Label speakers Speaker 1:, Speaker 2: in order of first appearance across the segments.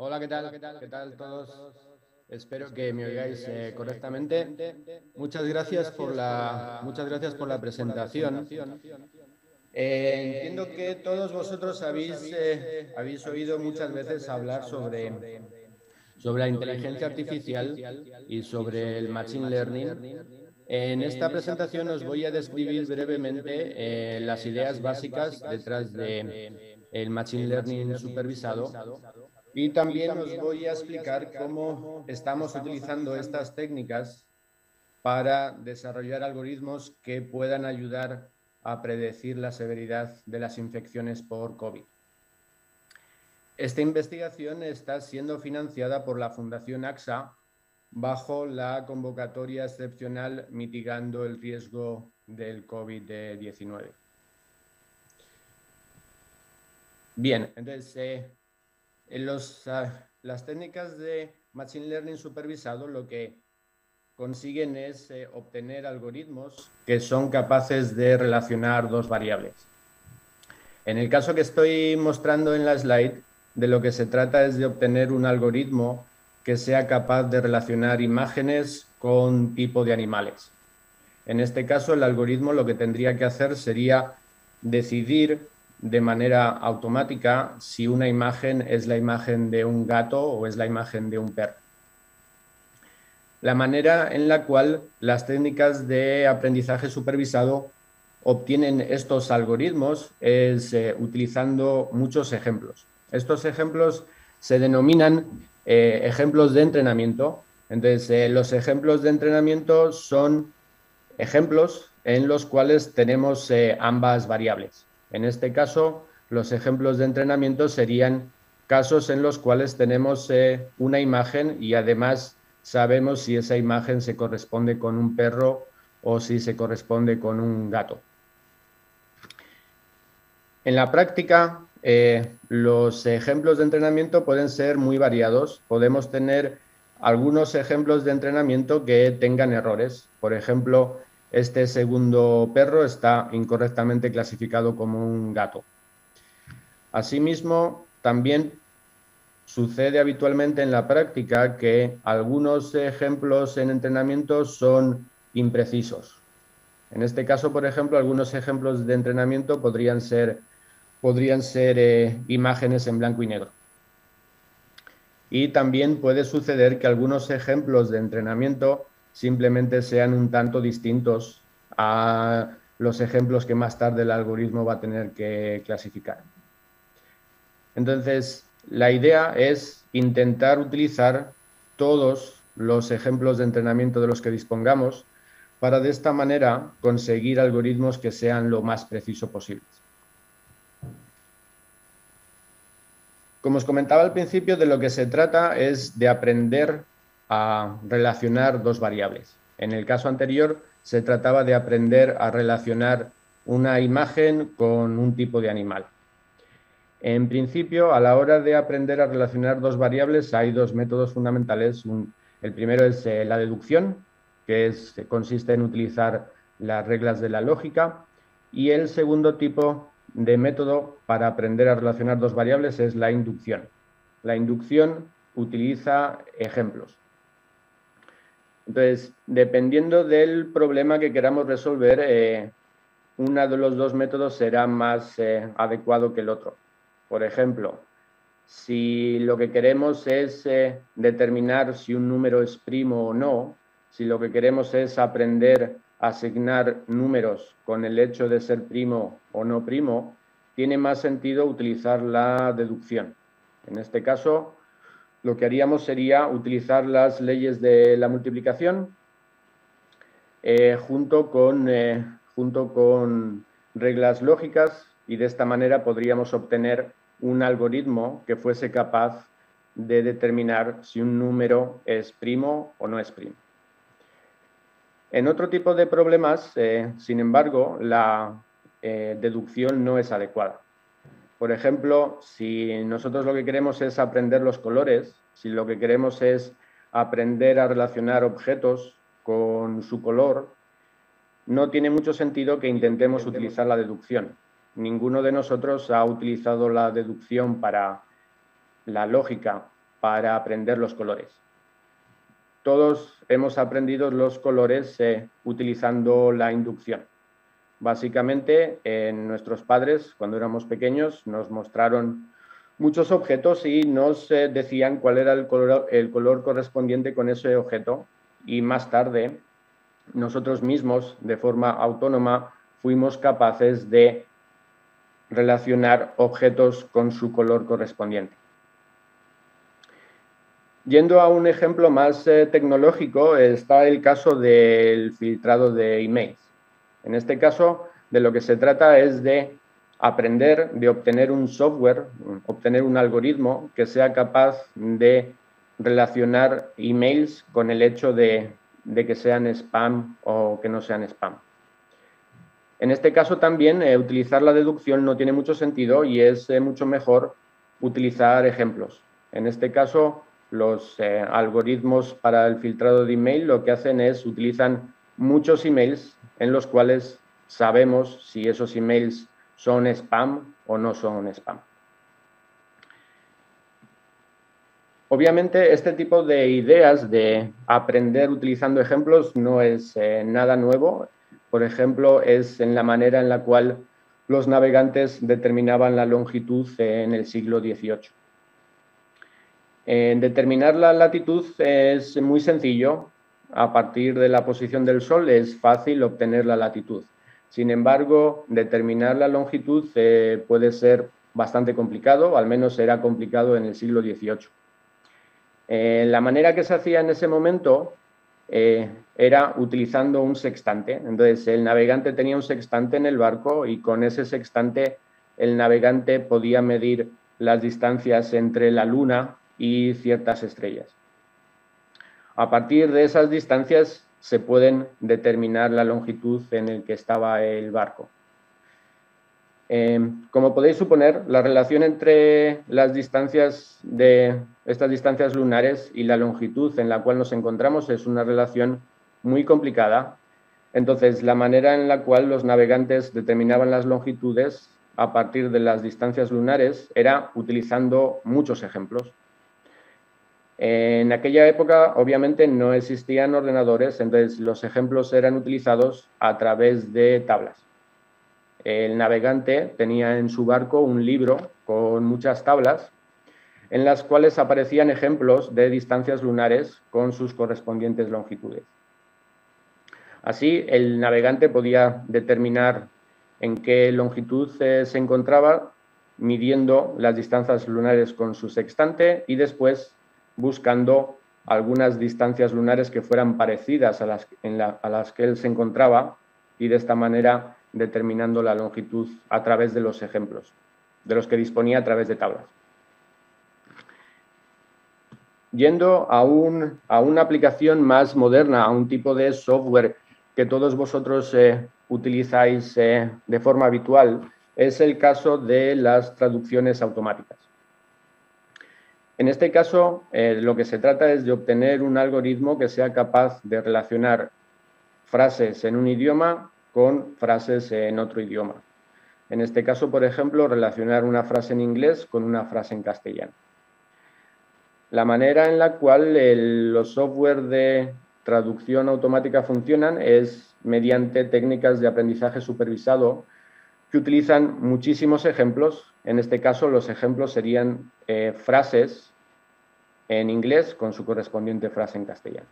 Speaker 1: Hola, ¿qué tal? ¿Qué tal todos? Espero que me oigáis correctamente. Muchas gracias por la presentación. Entiendo que todos vosotros habéis oído muchas veces hablar sobre la inteligencia artificial y sobre el machine learning. En esta presentación os voy a describir brevemente las ideas básicas detrás del machine learning supervisado. Y también os voy a explicar cómo estamos utilizando estas técnicas para desarrollar algoritmos que puedan ayudar a predecir la severidad de las infecciones por COVID. Esta investigación está siendo financiada por la Fundación AXA bajo la convocatoria excepcional Mitigando el riesgo del COVID-19. Bien, entonces las técnicas de Machine Learning supervisado lo que consiguen es obtener algoritmos que son capaces de relacionar dos variables. En el caso que estoy mostrando en la slide, de lo que se trata es de obtener un algoritmo que sea capaz de relacionar imágenes con tipo de animales. En este caso, el algoritmo lo que tendría que hacer sería decidir de manera automática si una imagen es la imagen de un gato o es la imagen de un perro. La manera en la cual las técnicas de aprendizaje supervisado obtienen estos algoritmos es utilizando muchos ejemplos. Estos ejemplos se denominan ejemplos de entrenamiento. Entonces, los ejemplos de entrenamiento son ejemplos en los cuales tenemos ambas variables. En este caso, los ejemplos de entrenamiento serían casos en los cuales tenemos una imagen y además sabemos si esa imagen se corresponde con un perro o si se corresponde con un gato. En la práctica, los ejemplos de entrenamiento pueden ser muy variados. Podemos tener algunos ejemplos de entrenamiento que tengan errores. Por ejemplo, este segundo perro está incorrectamente clasificado como un gato. Asimismo, también sucede habitualmente en la práctica que algunos ejemplos en entrenamiento son imprecisos. En este caso, por ejemplo, algunos ejemplos de entrenamiento podrían ser imágenes en blanco y negro. Y también puede suceder que algunos ejemplos de entrenamiento simplemente sean un tanto distintos a los ejemplos que más tarde el algoritmo va a tener que clasificar. Entonces, la idea es intentar utilizar todos los ejemplos de entrenamiento de los que dispongamos para de esta manera conseguir algoritmos que sean lo más preciso posibles. Como os comentaba al principio, de lo que se trata es de aprender a relacionar dos variables. En el caso anterior, se trataba de aprender a relacionar una imagen con un tipo de animal. En principio, a la hora de aprender a relacionar dos variables, hay dos métodos fundamentales. El primero es la deducción, que consiste en utilizar las reglas de la lógica, y el segundo tipo de método para aprender a relacionar dos variables es la inducción. La inducción utiliza ejemplos. Entonces, dependiendo del problema que queramos resolver, uno de los dos métodos será más adecuado que el otro. Por ejemplo, si lo que queremos es determinar si un número es primo o no, si lo que queremos es aprender a asignar números con el hecho de ser primo o no primo, tiene más sentido utilizar la deducción. En este caso, lo que haríamos sería utilizar las leyes de la multiplicación junto con reglas lógicas, y de esta manera podríamos obtener un algoritmo que fuese capaz de determinar si un número es primo o no es primo. En otro tipo de problemas, sin embargo, la deducción no es adecuada. Por ejemplo, si nosotros lo que queremos es aprender los colores, si lo que queremos es aprender a relacionar objetos con su color, no tiene mucho sentido que intentemos utilizar la deducción. Ninguno de nosotros ha utilizado la deducción para la lógica para aprender los colores. Todos hemos aprendido los colores utilizando la inducción. Básicamente, nuestros padres, cuando éramos pequeños, nos mostraron muchos objetos y nos decían cuál era el color correspondiente con ese objeto, y más tarde nosotros mismos, de forma autónoma, fuimos capaces de relacionar objetos con su color correspondiente. Yendo a un ejemplo más tecnológico, está el caso del filtrado de emails. En este caso, de lo que se trata es de aprender, de obtener un software, obtener un algoritmo que sea capaz de relacionar emails con el hecho de que sean spam o que no sean spam. En este caso también utilizar la deducción no tiene mucho sentido y es mucho mejor utilizar ejemplos. En este caso, los algoritmos para el filtrado de email lo que hacen es utilizan muchos emails en los cuales sabemos si esos emails son spam o no son spam. Obviamente, este tipo de ideas de aprender utilizando ejemplos no es nada nuevo. Por ejemplo, es en la manera en la cual los navegantes determinaban la longitud en el siglo XVIII. Determinar la latitud es muy sencillo. A partir de la posición del Sol es fácil obtener la latitud. Sin embargo, determinar la longitud puede ser bastante complicado, al menos era complicado en el siglo XVIII. La manera que se hacía en ese momento era utilizando un sextante. Entonces, el navegante tenía un sextante en el barco y con ese sextante el navegante podía medir las distancias entre la Luna y ciertas estrellas. A partir de esas distancias se pueden determinar la longitud en la que estaba el barco. Como podéis suponer, la relación entre las distancias de estas distancias lunares y la longitud en la cual nos encontramos es una relación muy complicada. Entonces, la manera en la cual los navegantes determinaban las longitudes a partir de las distancias lunares era utilizando muchos ejemplos. En aquella época, obviamente, no existían ordenadores, entonces los ejemplos eran utilizados a través de tablas. El navegante tenía en su barco un libro con muchas tablas en las cuales aparecían ejemplos de distancias lunares con sus correspondientes longitudes. Así, el navegante podía determinar en qué longitud se encontraba midiendo las distancias lunares con su sextante y después buscando algunas distancias lunares que fueran parecidas a las que él se encontraba y de esta manera determinando la longitud a través de los ejemplos, de los que disponía a través de tablas. Yendo a una aplicación más moderna, a un tipo de software que todos vosotros utilizáis de forma habitual, es el caso de las traducciones automáticas. En este caso, lo que se trata es de obtener un algoritmo que sea capaz de relacionar frases en un idioma con frases en otro idioma. En este caso, por ejemplo, relacionar una frase en inglés con una frase en castellano. La manera en la cual los software de traducción automática funcionan es mediante técnicas de aprendizaje supervisado que utilizan muchísimos ejemplos. En este caso, los ejemplos serían frases en inglés con su correspondiente frase en castellano.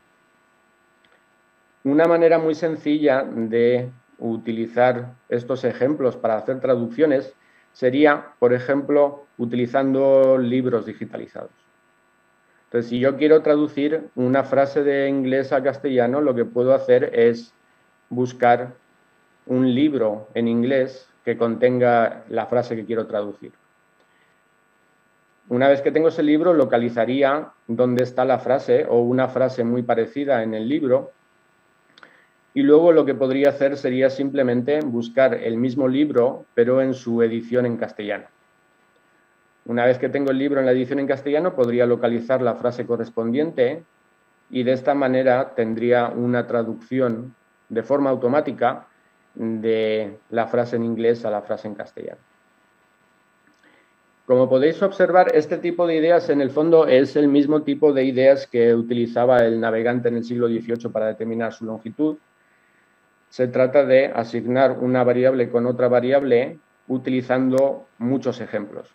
Speaker 1: Una manera muy sencilla de utilizar estos ejemplos para hacer traducciones sería, por ejemplo, utilizando libros digitalizados. Entonces, si yo quiero traducir una frase de inglés a castellano, lo que puedo hacer es buscar un libro en inglés que contenga la frase que quiero traducir. Una vez que tengo ese libro, localizaría dónde está la frase o una frase muy parecida en el libro. Y luego lo que podría hacer sería simplemente buscar el mismo libro, pero en su edición en castellano. Una vez que tengo el libro en la edición en castellano, podría localizar la frase correspondiente y de esta manera tendría una traducción de forma automática de la frase en inglés a la frase en castellano. Como podéis observar, este tipo de ideas en el fondo es el mismo tipo de ideas que utilizaba el navegante en el siglo XVIII para determinar su longitud. Se trata de asignar una variable con otra variable utilizando muchos ejemplos.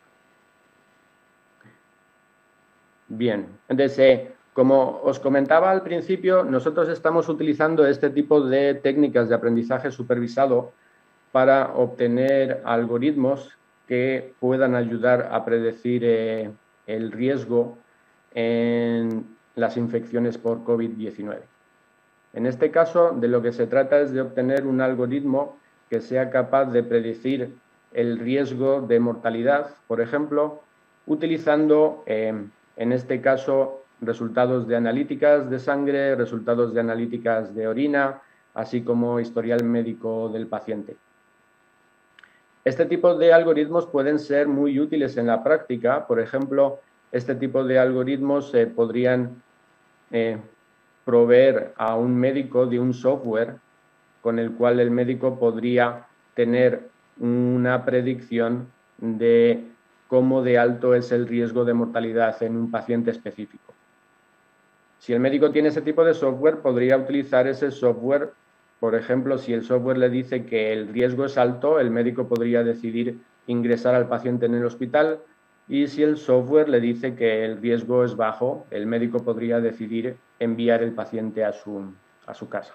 Speaker 1: Bien, entonces, como os comentaba al principio, nosotros estamos utilizando este tipo de técnicas de aprendizaje supervisado para obtener algoritmos que puedan ayudar a predecir el riesgo en las infecciones por COVID-19. En este caso, de lo que se trata es de obtener un algoritmo que sea capaz de predecir el riesgo de mortalidad, por ejemplo, utilizando, en este caso, resultados de analíticas de sangre, resultados de analíticas de orina, así como historial médico del paciente. Este tipo de algoritmos pueden ser muy útiles en la práctica. Por ejemplo, este tipo de algoritmos podrían proveer a un médico de un software con el cual el médico podría tener una predicción de cómo de alto es el riesgo de mortalidad en un paciente específico. Si el médico tiene ese tipo de software, podría utilizar ese software. Por ejemplo, si el software le dice que el riesgo es alto, el médico podría decidir ingresar al paciente en el hospital, y si el software le dice que el riesgo es bajo, el médico podría decidir enviar el paciente a su casa.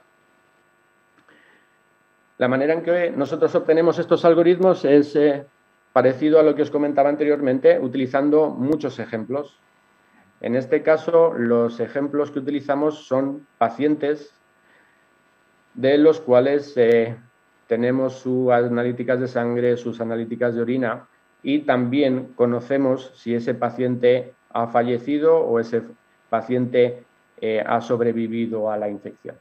Speaker 1: La manera en que nosotros obtenemos estos algoritmos es parecido a lo que os comentaba anteriormente, utilizando muchos ejemplos. En este caso, los ejemplos que utilizamos son pacientes de los cuales tenemos sus analíticas de sangre, sus analíticas de orina, y también conocemos si ese paciente ha fallecido o ese paciente ha sobrevivido a la infección.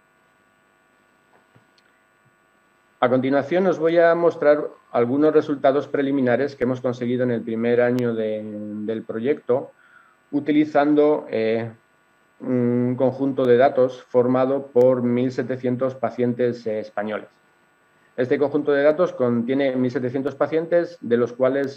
Speaker 1: A continuación os voy a mostrar algunos resultados preliminares que hemos conseguido en el primer año del proyecto, utilizando un conjunto de datos formado por 1.700 pacientes españoles. Este conjunto de datos contiene 1.700 pacientes, de los cuales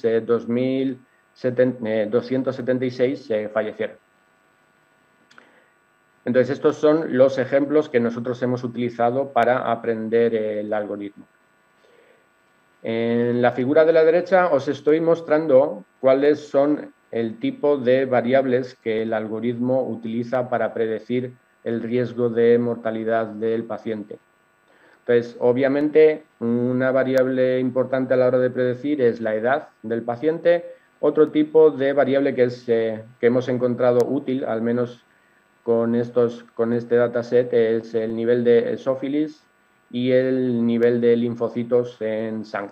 Speaker 1: 2.276 fallecieron. Entonces, estos son los ejemplos que nosotros hemos utilizado para aprender el algoritmo. En la figura de la derecha os estoy mostrando cuáles son el tipo de variables que el algoritmo utiliza para predecir el riesgo de mortalidad del paciente. Entonces, obviamente, una variable importante a la hora de predecir es la edad del paciente. Otro tipo de variable que hemos encontrado útil, al menos con este dataset, es el nivel de esófilis y el nivel de linfocitos en sangre.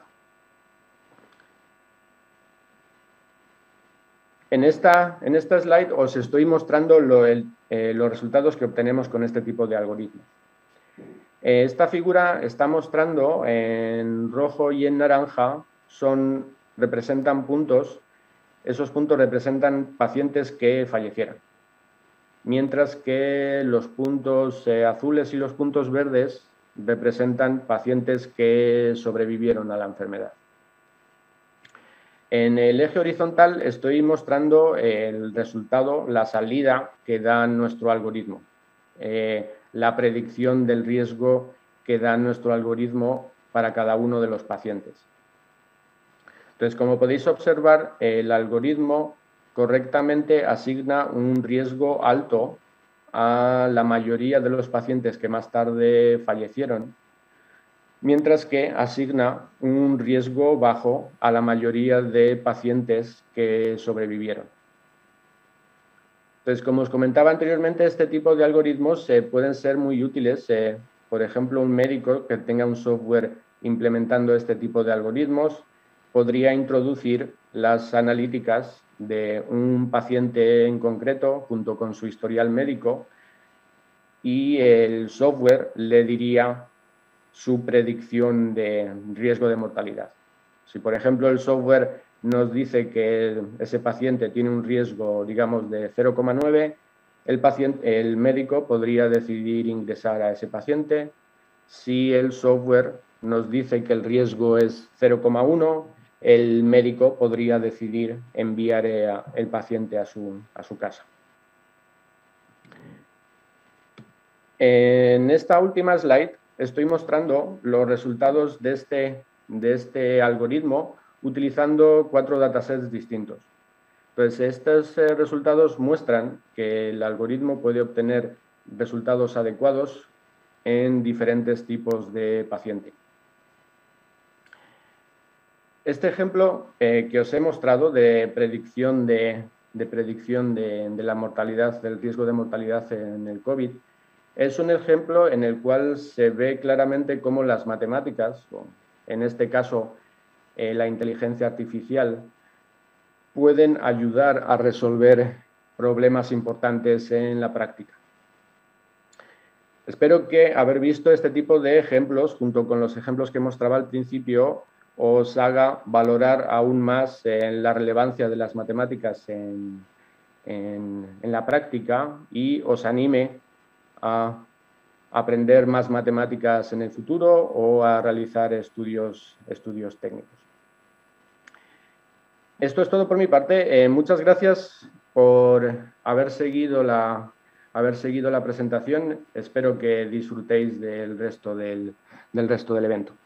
Speaker 1: En esta slide os estoy mostrando los resultados que obtenemos con este tipo de algoritmos. Esta figura está mostrando en rojo y en naranja, representan puntos. Esos puntos representan pacientes que fallecieron, mientras que los puntos azules y los puntos verdes representan pacientes que sobrevivieron a la enfermedad. En el eje horizontal estoy mostrando el resultado, la salida que da nuestro algoritmo, la predicción del riesgo que da nuestro algoritmo para cada uno de los pacientes. Entonces, como podéis observar, el algoritmo correctamente asigna un riesgo alto a la mayoría de los pacientes que más tarde fallecieron, mientras que asigna un riesgo bajo a la mayoría de pacientes que sobrevivieron. Entonces, como os comentaba anteriormente, este tipo de algoritmos pueden ser muy útiles. Por ejemplo, un médico que tenga un software implementando este tipo de algoritmos podría introducir las analíticas de un paciente en concreto junto con su historial médico, y el software le diría su predicción de riesgo de mortalidad. Si, por ejemplo, el software nos dice que ese paciente tiene un riesgo, digamos, de 0,9, el médico podría decidir ingresar a ese paciente. Si el software nos dice que el riesgo es 0,1, el médico podría decidir enviar el paciente a su casa. En esta última slide estoy mostrando los resultados de este algoritmo utilizando 4 datasets distintos. Entonces, estos resultados muestran que el algoritmo puede obtener resultados adecuados en diferentes tipos de paciente. Este ejemplo que os he mostrado de predicción de la mortalidad, del riesgo de mortalidad en el COVID, es un ejemplo en el cual se ve claramente cómo las matemáticas, o en este caso la inteligencia artificial, pueden ayudar a resolver problemas importantes en la práctica. Espero que haber visto este tipo de ejemplos, junto con los ejemplos que mostraba al principio, os haga valorar aún más la relevancia de las matemáticas en la práctica y os anime a aprender más matemáticas en el futuro o a realizar estudios técnicos. Esto es todo por mi parte. Muchas gracias por haber seguido la presentación. Espero que disfrutéis del resto del evento.